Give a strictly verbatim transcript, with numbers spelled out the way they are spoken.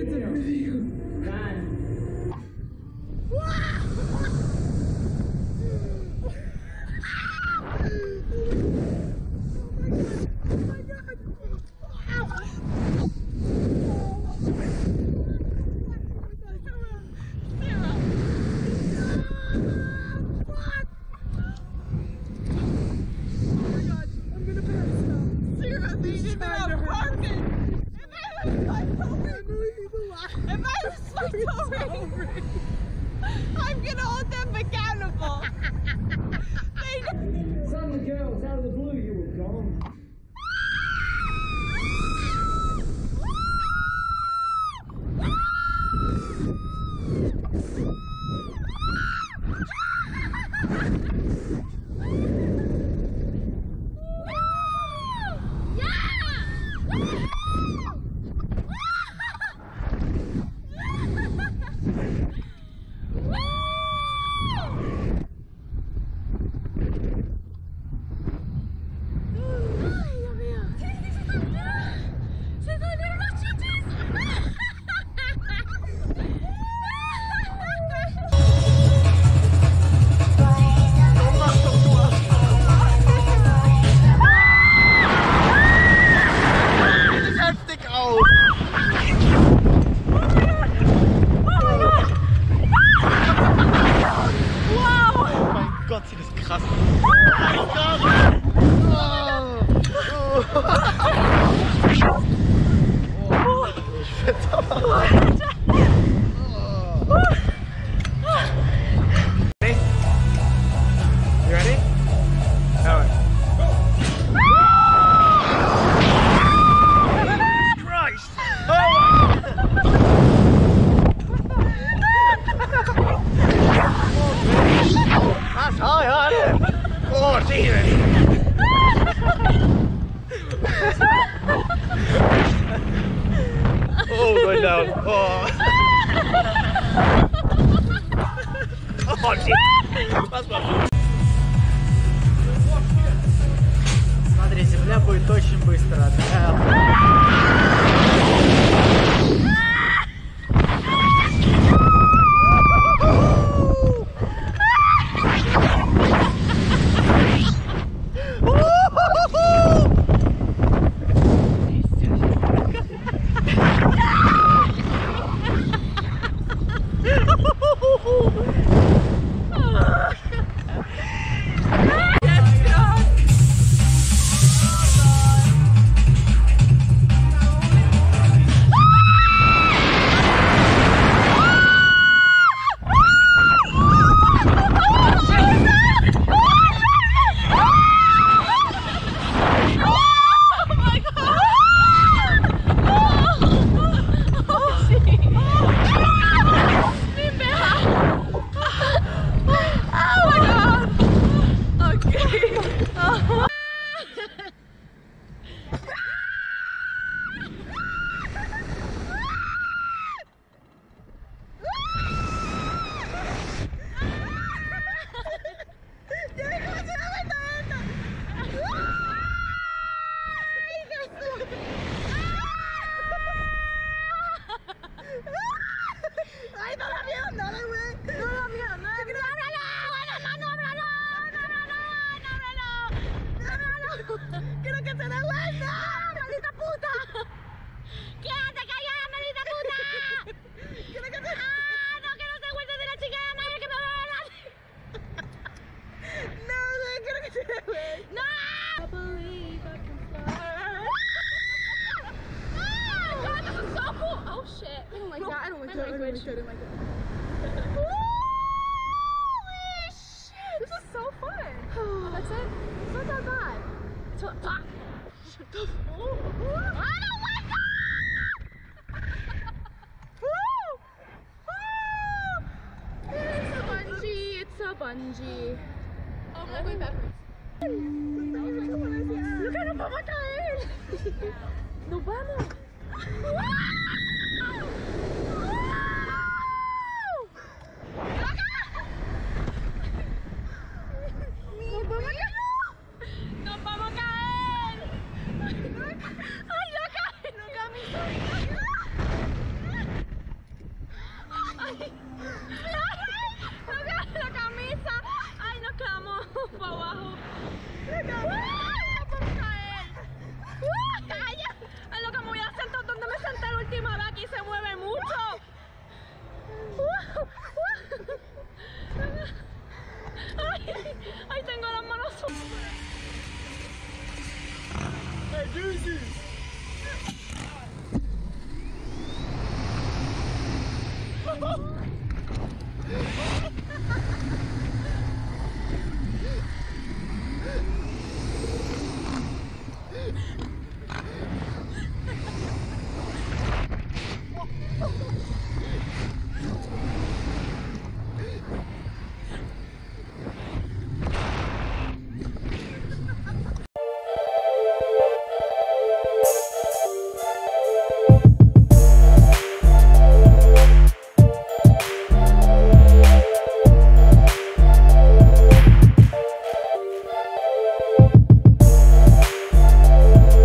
It's a video. Nine. I'm gonna hold them accountable. Suddenly, girls, out of the blue, you were gone. Gott, sieht das krass aus. Oh mein Gott! Oh, ich find's aber. Ready? You ready? Alright. Christ! Oh! That's high, isn't it? Oh, Jesus! Oh, going down. Oh. Oh, shit. That's what. Смотри, земля будет очень быстро. ¡Quiero que se dé vuelta! ¡Maldita puta! ¡Quédate callada, maldita puta! ¡Quiero que se... ¡Ah, no, que no se vuelta de la chica de madre que me va a dar! ¡No, no, quiero que se dé vuelta! ¡No! I believe I can fly. Oh, God, this is so cool! Oh, shit. I don't like that. I don't like that. I don't like that. I don't like that. Holy shit! This is so fun! Oh, that's it? It's not that bad. It's not that. Shut the fuck up! I don't like that! Woo! Woo! It's a bungee. It's a bungee. Oh, my way backwards. Look at him, vamos a caer! Nos vamos! ¡Nos vamos a caer! ¡Ay, loca! ¡No, Cami! abajo. ¡Ah! ¡Por caer! ¡Ah! Es lo que me voy a sentar donde me senté la última vez. Aquí se mueve mucho. Ay, ay, tengo las manos. ¡Hey, Juicy!